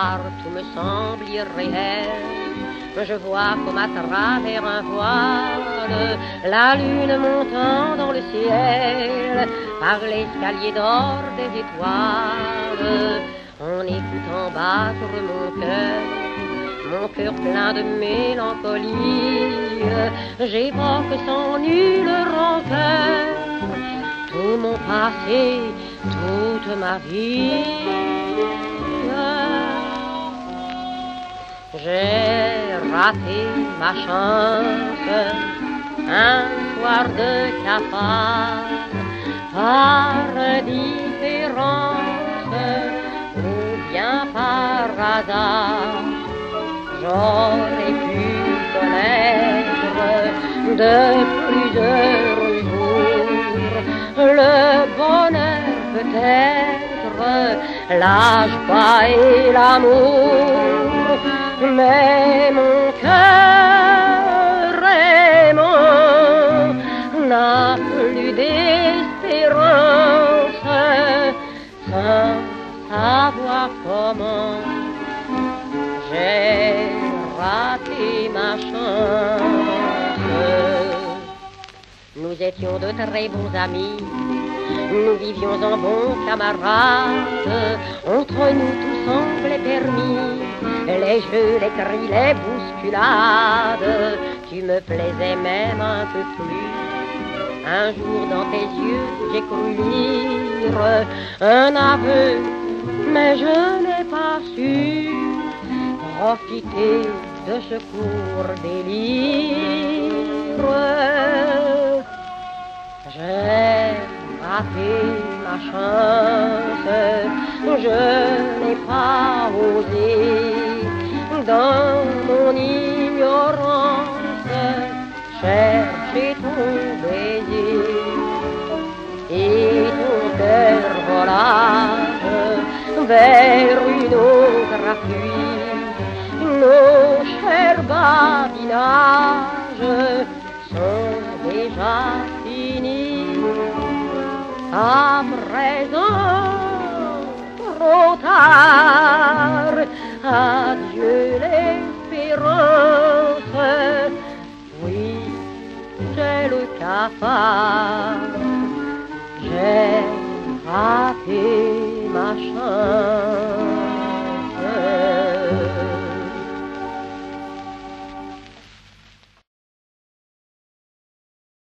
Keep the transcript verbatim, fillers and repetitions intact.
soir, tout me semble irréel. Je vois comme à travers un voile la lune montant dans le ciel par l'escalier d'or des étoiles. En écoutant battre mon cœur, mon cœur plein de mélancolie, j'évoque sans nulle rancœur tout mon passé, toute ma vie. J'ai raté ma chance un soir de cafard par indifférence ou bien par hasard. J'aurais pu connaître de plus heureux jours le bonheur peut-être, la joie et l'amour. Mais mon cœur aimant n'a plus d'espérance, sans savoir comment j'ai raté ma chance. Nous étions de très bons amis, nous vivions en bons camarades. Entre nous tout semblait permis, les jeux, les cris, les bousculades. Tu me plaisais même un peu plus. Un jour dans tes yeux j'ai cru lire un aveu, mais je n'ai pas su profiter de ce court délire. J'ai raté ma chance, je n'ai pas osé dans mon ignorance chercher ton baiser, et ton cœur volage vers une autre pluie. Nos chers badinages sont déjà finis. À présent, trop tard, adieu l'espérance. Oui, j'ai le cafard, j'ai raté ma chance.